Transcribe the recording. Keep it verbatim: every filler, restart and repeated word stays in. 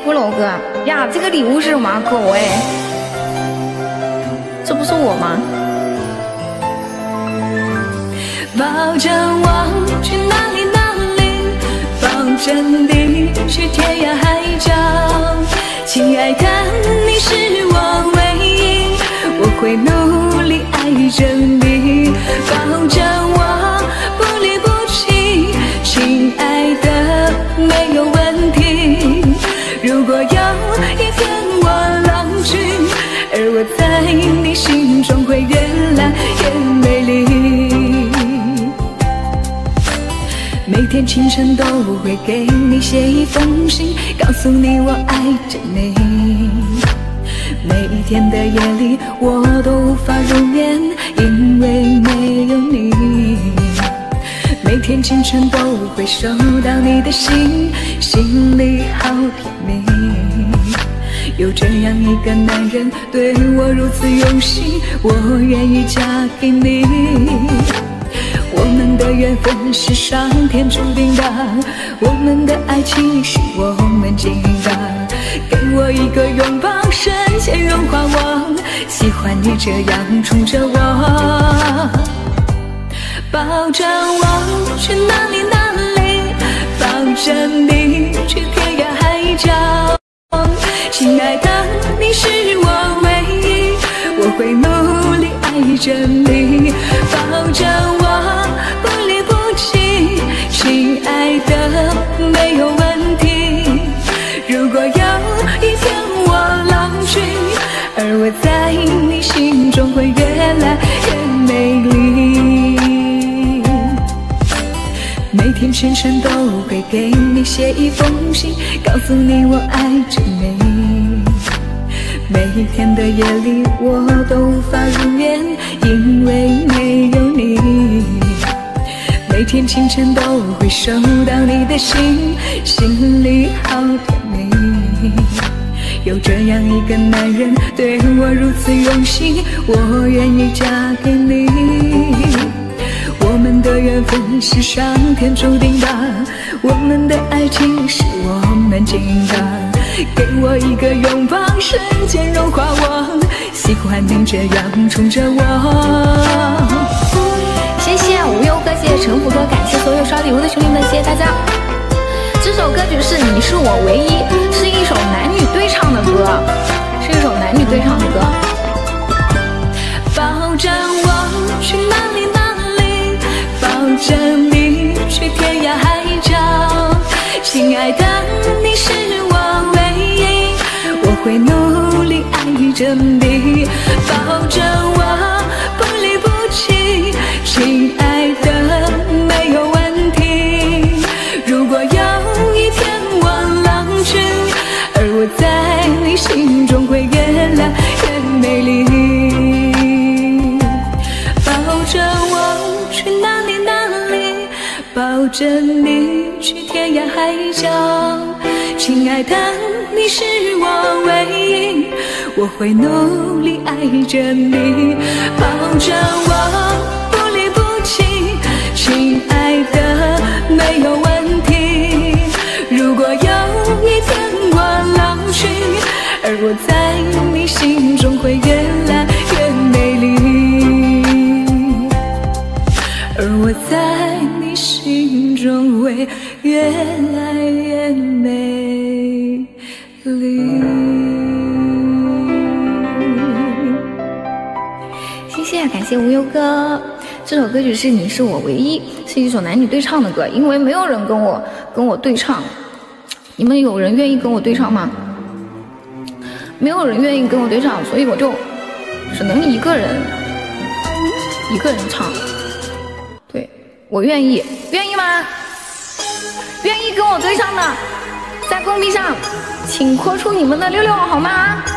骷髅哥呀，这个礼物是什么狗哎？这不是我吗？ 抱着我去哪里哪里，抱着你去天涯海角，亲爱的你是我唯一，我会努力爱着你，抱着我不离不弃，亲爱的没有问题。如果有一天我老去，而我在你心中会越来越美丽，每天清晨都会给你写一封信，告诉你我爱着你。每一天的夜里我都无法入眠，因为没有你。每天清晨都会收到你的信，心里好甜蜜。有这样一个男人对我如此用心，我愿意嫁给你。我们的缘分是上天注定的，我们的爱情是我们经营的。给我一个拥抱，瞬间融化我，喜欢你这样宠着我。抱着我去哪里哪里，抱着你去天涯海角，亲爱的你是我唯一，我会努力爱着你，抱着我不离不弃，亲爱的没有问题。如果有一天我老去，而我在你心中会越来越美丽，每天清晨都会给你写一封信，告诉你我爱着你。每一天的夜里我都无法入眠，因为没有你。每天清晨都会收到你的信，心里好甜蜜。有这样一个男人对我如此用心，我愿意嫁给你。我们的缘分是上天注定的，我们的爱情是我们经营的。给我一个拥抱，瞬间融化我，喜欢你这样宠着我。 谢谢无忧哥，谢谢陈福哥，感谢所有刷礼物的兄弟们，谢谢大家。这首歌曲是你是我唯一，是一首男女对唱的歌，是一首男女对唱的歌。 抱着我去哪里哪里，抱着你去天涯海角，亲爱的你是我唯一，我会努力爱着你，抱着我不离不弃，亲爱的没有问题。如果有一天我老去，而我在你心中会越来越美丽，抱着我去哪里哪里，抱着你去天涯海角，亲爱的你是我唯一，我会努力爱着你，抱着我不离不弃，亲爱的没有问题。如果有一天我老去，而我在你心中会越来越美丽，而我在你心中会越来越美丽。 谢谢，感谢无忧哥。这首歌曲是你是我唯一，是一首男女对唱的歌，因为没有人跟我跟我对唱。你们有人愿意跟我对唱吗？没有人愿意跟我对唱，所以我就只能一个人一个人唱。对，我愿意，愿意吗？愿意跟我对唱的，在公屏上请扣出你们的六六好吗？